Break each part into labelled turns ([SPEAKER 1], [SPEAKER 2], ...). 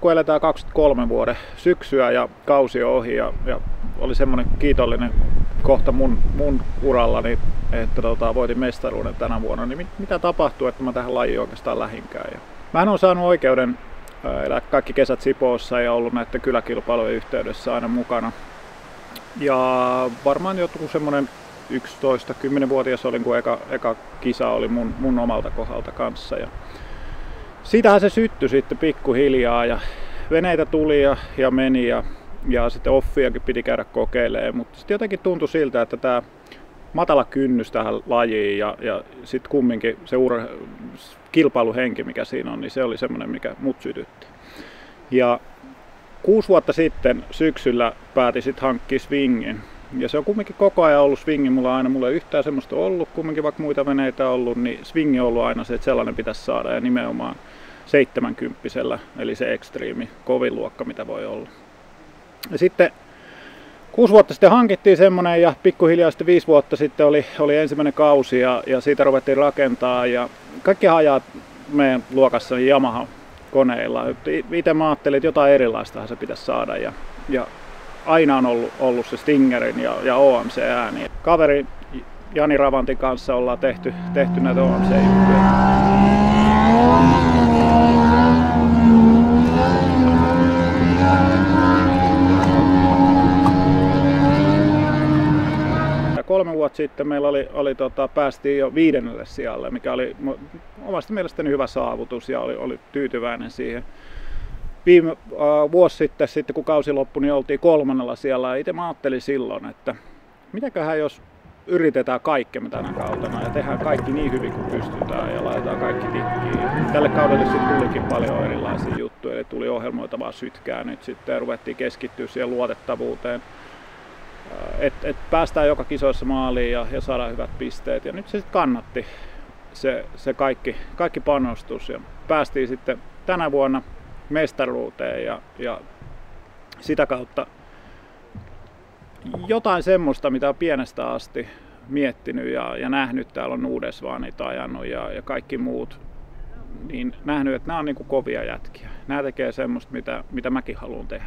[SPEAKER 1] kun eletään 23 vuoden syksyä ja kausi on ohi ja oli semmoinen kiitollinen kohta mun urallani, että voitin mestaruuden tänä vuonna, niin mitä tapahtuu, että mä tähän lajiin oikeastaan lähinkään. Ja mähän on saanut oikeuden elää kaikki kesät Sipoossa ja ollut näiden kyläkilpailujen yhteydessä aina mukana. Ja varmaan joku semmoinen 11-10-vuotias olin, kun eka kisa oli mun omalta kohdalta kanssa. Ja siitähän se syttyi sitten pikkuhiljaa ja veneitä tuli ja meni ja sitten offiakin piti käydä kokeilemaan, mutta sitten jotenkin tuntui siltä, että tämä matala kynnys tähän lajiin ja sitten kumminkin se kilpailuhenki, mikä siinä on, niin se oli semmoinen, mikä mut sytytti. Ja 6 vuotta sitten syksyllä päätin sitten hankkia swingin. Ja se on kumminkin koko ajan ollut swingi, mulla ei yhtään semmoista ollut, kumminkin vaikka muita veneitä ollut, niin swingi on ollut aina se, että sellainen pitäisi saada ja nimenomaan 70-kymppisellä, eli se extreemi, kovin luokka mitä voi olla. Ja sitten 6 vuotta sitten hankittiin semmoinen ja pikkuhiljaa sitten 5 vuotta sitten oli ensimmäinen kausi ja siitä ruvettiin rakentaa ja kaikki hajaa meidän luokassa Yamaha-koneilla. Itse mä ajattelin, että jotain erilaistahan se pitäisi saada ja aina on ollut se Stingerin ja OMC-ääni. Kaveri Jani Ravantin kanssa ollaan tehty näitä OMC-juttuja. Ja 3 vuotta sitten meillä päästiin jo 5. sijalle, mikä oli omasta mielestäni hyvä saavutus ja oli tyytyväinen siihen. Viime vuosi sitten kun kausi loppui, niin oltiin 3. sijalla ja itse mä ajattelin silloin, että mitäköhän jos yritetään kaikkemme tänä kautena ja tehdään kaikki niin hyvin kuin pystytään ja laitetaan kaikki tikkiin. Tälle kaudelle sitten tulikin paljon erilaisia juttuja, eli tuli ohjelmoitavaa sytkää nyt sitten ja ruvettiin keskittyä siihen luotettavuuteen, että päästään joka kisoissa maaliin ja saadaan hyvät pisteet ja nyt se sitten kannatti se kaikki panostus ja päästiin sitten tänä vuonna mestaruuteen ja sitä kautta jotain semmoista, mitä on pienestä asti miettinyt ja nähnyt, täällä on Uudesvaanit ajanut ja kaikki muut, niin nähnyt, että nämä on niin kuin kovia jätkiä. Nämä tekee semmoista, mitä mäkin haluan tehdä.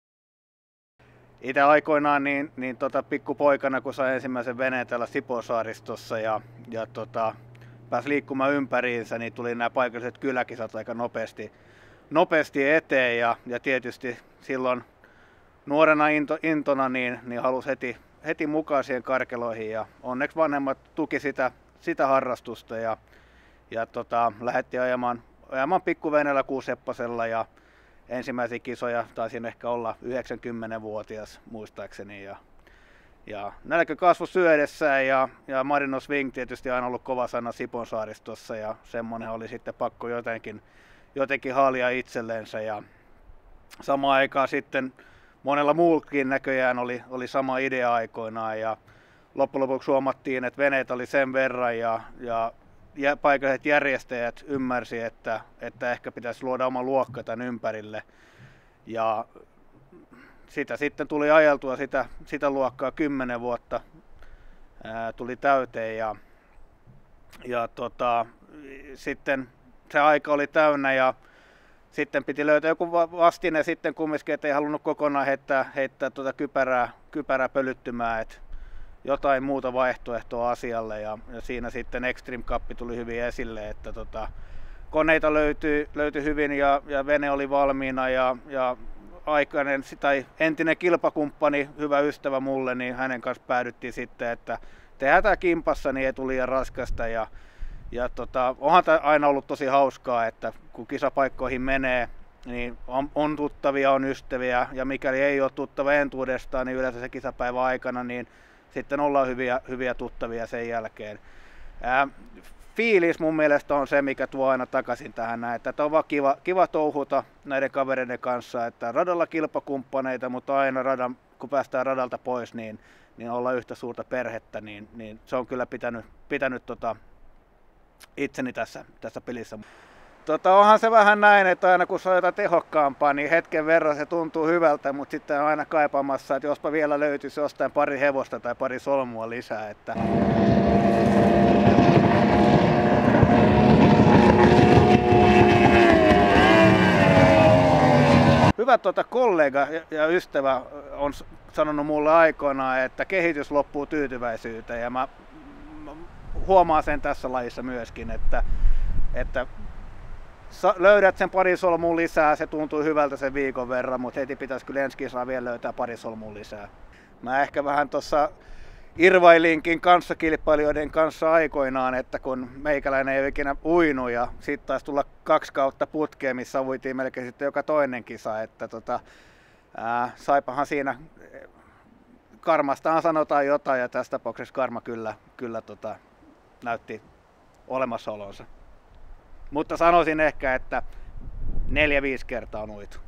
[SPEAKER 2] Itse aikoinaan pikkupoikana, kun sain ensimmäisen veneen täällä Sipoonsaaristossa ja pääsi liikkumaan ympäriinsä, niin tuli nämä paikalliset kyläkisat aika nopeasti eteen ja tietysti silloin nuorena intona niin halusi heti mukaan siihen karkeloihin ja onneksi vanhemmat tuki sitä harrastusta ja lähdettiin ajamaan pikkuveneellä 6-seppasella ja ensimmäisiä kisoja taisin ehkä olla 90-vuotias muistaakseni ja nälkä kasvoi syödessään ja Marino Swing tietysti aina ollut kova sana Sipoonsaaristossa ja semmoinen oli sitten pakko jotenkin haalia itsellensä ja samaan aikaan sitten monella muullakin näköjään oli sama idea aikoinaan ja loppujen lopuksi huomattiin, että veneet oli sen verran ja paikalliset järjestäjät ymmärsi, että ehkä pitäisi luoda oma luokka tämän ympärille ja sitä sitten tuli ajeltua sitä luokkaa 10 vuotta tuli täyteen ja sitten se aika oli täynnä ja sitten piti löytää joku vastine sitten kumminkin, että ei halunnut kokonaan heittää kypärää pölyttymään, että jotain muuta vaihtoehtoa asialle ja siinä sitten Extreme Cup tuli hyvin esille, että koneita löytyi hyvin ja vene oli valmiina ja aikainen tai entinen kilpakumppani, hyvä ystävä mulle, niin hänen kanssa päädyttiin sitten, että tehdään tämä kimpassa, niin ei tule liian raskasta ja onhan tämä aina ollut tosi hauskaa, että kun kisapaikkoihin menee, niin on tuttavia, on ystäviä ja mikäli ei ole tuttava entuudestaan, niin yleensä se kisapäivän aikana, niin sitten ollaan hyviä tuttavia sen jälkeen. Fiilis mun mielestä on se, mikä tuo aina takaisin tähän näin, että on vaan kiva touhuta näiden kavereiden kanssa, että radalla kilpakumppaneita, mutta aina kun päästään radalta pois, niin ollaan yhtä suurta perhettä, niin se on kyllä pitänyt itseni tässä pelissä. Onhan se vähän näin, että aina kun se on jotain tehokkaampaa, niin hetken verran se tuntuu hyvältä, mutta sitten on aina kaipaamassa, että jospa vielä löytyisi jostain pari hevosta tai pari solmua lisää. Että hyvä kollega ja ystävä on sanonut mulle aikoinaan, että kehitys loppuu tyytyväisyyteen, ja mä huomaan sen tässä lajissa myöskin, että löydät sen pari solmua lisää, se tuntuu hyvältä sen viikon verran, mutta heti pitäisi kyllä ensi kisaa vielä löytää pari solmua lisää. Mä ehkä vähän tuossa irvailinkin kanssakilpailijoiden kanssa aikoinaan, että kun meikäläinen ei ole ikinä uinut ja sitten taisi tulla 2 kautta putkeen, missä uitiin melkein sitten joka toinen kisa, että saipahan siinä, karmastaan sanotaan jotain, ja tässä tapauksessa karma kyllä näytti olemassaolonsa. Mutta sanoisin ehkä, että 4-5 kertaa on uitu.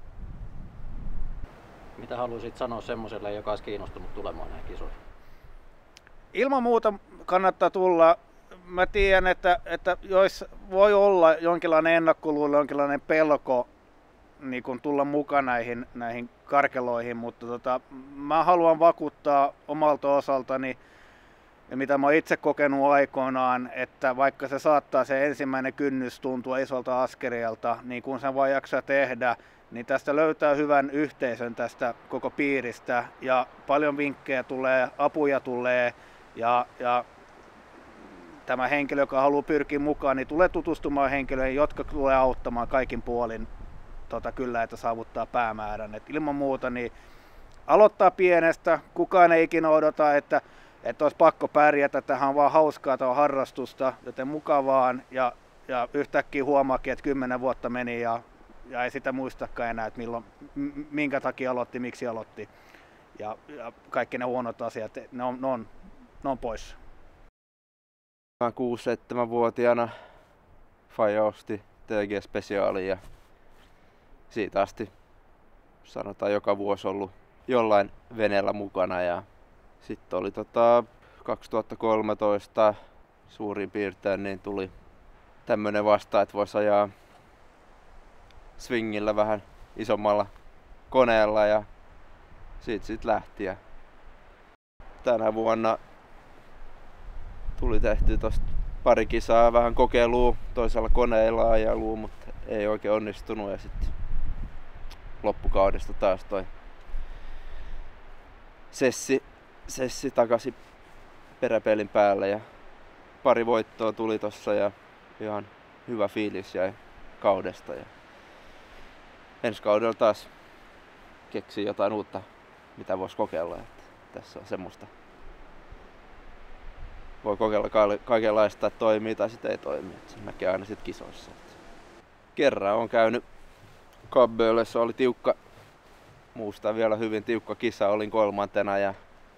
[SPEAKER 3] Mitä haluaisit sanoa semmoiselle, joka olisi kiinnostunut tulemaan näihin kisoihin?
[SPEAKER 2] Ilman muuta kannattaa tulla. Mä tiedän, että jos voi olla jonkinlainen ennakkoluulo, jonkinlainen pelko niin kun tulla mukaan näihin karkeloihin, mutta mä haluan vakuuttaa omalta osaltani, ja mitä mä oon itse kokenut aikoinaan, että vaikka se saattaa se ensimmäinen kynnys tuntua isolta askeleelta, niin kun sen vaan jaksaa tehdä, niin tästä löytää hyvän yhteisön tästä koko piiristä, ja paljon vinkkejä tulee, apuja tulee, ja tämä henkilö, joka haluaa pyrkiä mukaan, niin tulee tutustumaan henkilöihin, jotka tulee auttamaan kaikin puolin kyllä, että saavuttaa päämäärän. Et ilman muuta niin aloittaa pienestä, kukaan ei ikinä odota, että olisi pakko pärjätä, tähän on vaan hauskaa, tämä on harrastusta, joten mukavaan, ja yhtäkkiä huomaakin, että 10 vuotta meni ja ei sitä muistakaan enää, että minkä takia aloitti, miksi aloitti, ja kaikki ne huonot asiat, ne on pois.
[SPEAKER 4] 6-7-vuotiaana faija osti TG-spesiaalin, ja siitä asti sanotaan joka vuosi ollut jollain veneellä mukana, ja sitten oli 2013 suurin piirtein niin tuli tämmönen vasta, että voisi ajaa swingillä vähän isommalla koneella, ja siitä lähti. Ja tänä vuonna tuli tehty tosta pari kisaa, vähän kokeilua toisella koneella ajelua, mutta ei oikein onnistunut, ja sitten loppukaudesta taas toi sessi takaisin peräpelin päälle, ja pari voittoa tuli tossa ja ihan hyvä fiilis jäi kaudesta, ja ensi kaudella taas keksii jotain uutta, mitä voisi kokeilla, että tässä on semmoista. Voi kokeilla kaikenlaista, että toimii tai sitten ei toimi, että se näkee aina sit kisoissa. Kerran on käynyt Kabbölessä, oli tiukka, muistan vielä hyvin tiukka kisa, olin 3. ja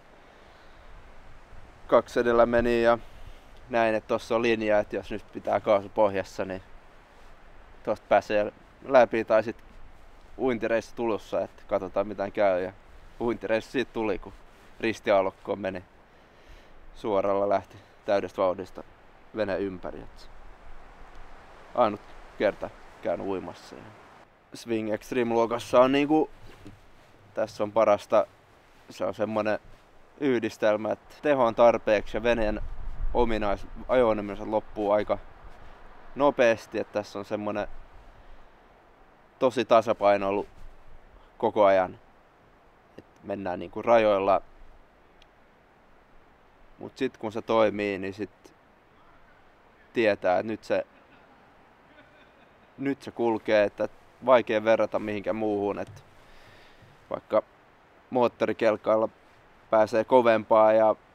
[SPEAKER 4] 2 edellä meni, ja näin, että tossa on linja, että jos nyt pitää kaasu pohjassa, niin tosta pääsee läpi, tai sit uintireissu tulossa, että katsotaan mitä käy, ja uintireissu siitä tuli, kun ristiaallokkoon meni. Suoralla lähti täydestä vauhdista vene ympäri. Ainut kerta käynyt uimassa. Swing Extreme-luokassa on niinku, tässä on parasta, se on semmonen yhdistelmä, että teho on tarpeeksi ja veneen ajo-ominaisuudet loppuu aika nopeasti, että tässä on semmonen tosi tasapaino ollut koko ajan, että mennään niinku rajoilla. Mut sit kun se toimii, niin sit tietää, että nyt se kulkee, että vaikea verrata mihinkään muuhun, että vaikka moottorikelkailla pääsee kovempaa,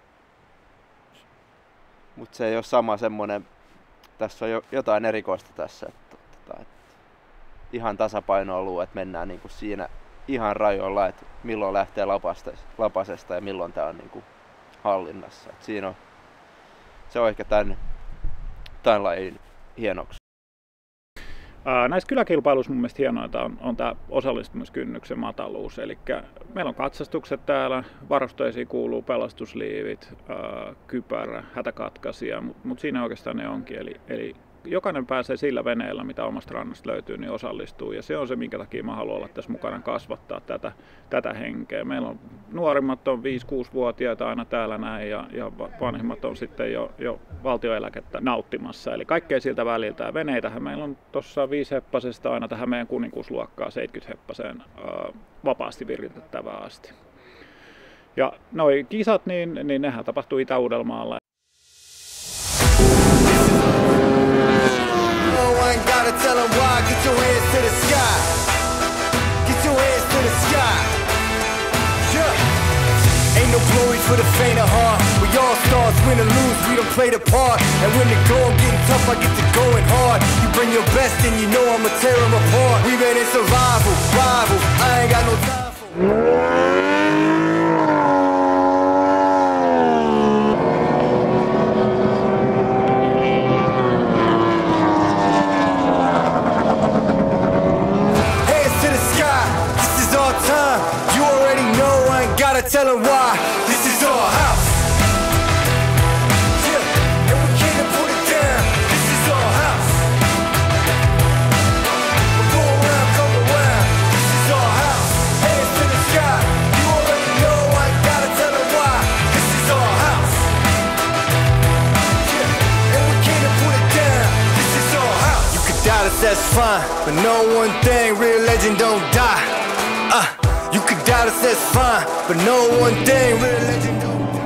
[SPEAKER 4] mutta se ei ole sama semmonen, tässä on jotain erikoista tässä, että ihan tasapaino ollut, että mennään niinku siinä ihan rajoilla, että milloin lähtee lapasesta ja milloin tää on niinku hallinnassa. Et siinä on, se on ehkä tämän lajin hienoksi.
[SPEAKER 1] Näissä kyläkilpailuissa mun mielestä hienointa on tämä osallistumiskynnyksen mataluus. Eli meillä on katsastukset täällä, varusteisiin kuuluu pelastusliivit, kypärä, hätäkatkaisija, mutta siinä oikeastaan ne onkin. Eli jokainen pääsee sillä veneellä, mitä omasta rannasta löytyy, niin osallistuu. Ja se on se, minkä takia mä haluan olla tässä mukana kasvattaa tätä henkeä. Meillä on nuorimmat on 5-6-vuotiaita aina täällä näin ja vanhimmat on sitten jo valtioeläkettä nauttimassa. Eli kaikkea siltä väliltä. Ja veneitähän meillä on tuossa 5-heppasesta aina tähän meidän kuninkuusluokkaa 70-heppaseen vapaasti viritettävää asti. Ja noi kisat, niin nehän tapahtuu Itä-Uudellamaalla.
[SPEAKER 5] Tell them why, get your hands to the sky. Get your hands to the sky. Yeah. Ain't no glory for the faint of heart. We all stars, win or lose, we don't play the part. And when the going getting tough, I get to going hard. You bring your best and you know I'ma tear them apart. We been in survival, rival, I ain't got no time for tell them why, this is our house. Yeah, and we came to put it down, this is our house. We go around, come around, this is our house. Hands to the sky, you already know, I ain't gotta tell them why, this is our house. Yeah, and we came to put it down, this is our house. You could doubt us, that's fine, but know one thing, real legend don't die. You could doubt us, that's fine, but know one thing, real legend don't die.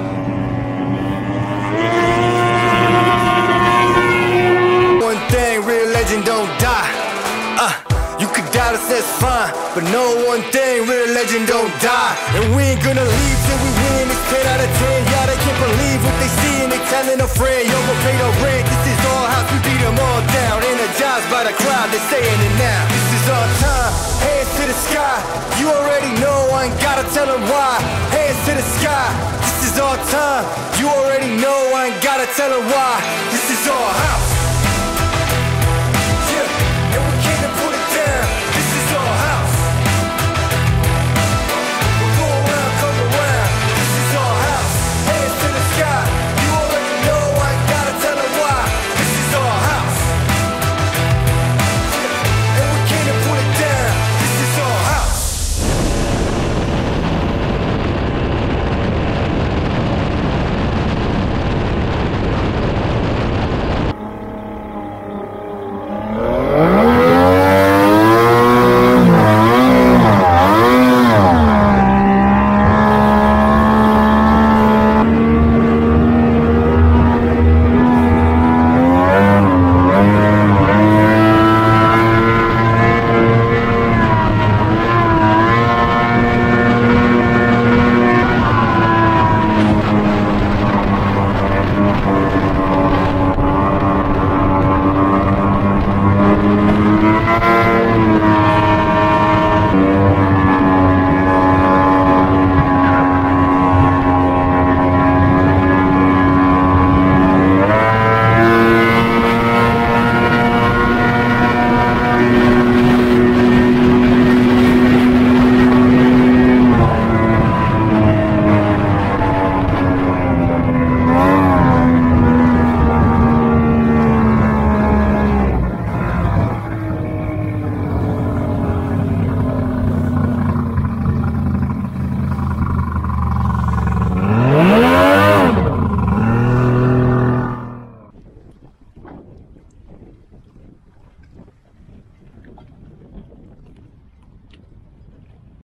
[SPEAKER 5] One thing, real legend don't die. You could doubt us, that's fine, but know one thing, real legend don't die. And we ain't gonna leave till we win, it's 10 out of 10. Y'all, they can't believe what they see and they telling a friend. Yo, we'll pay the rent, this is our house, we beat them all down. Energized by the crowd, they're saying it now. This is our time, hands to the sky. You already know, I ain't gotta tell them why. Hands to the sky, this is our time. You already know, I ain't gotta tell them why. This is our house.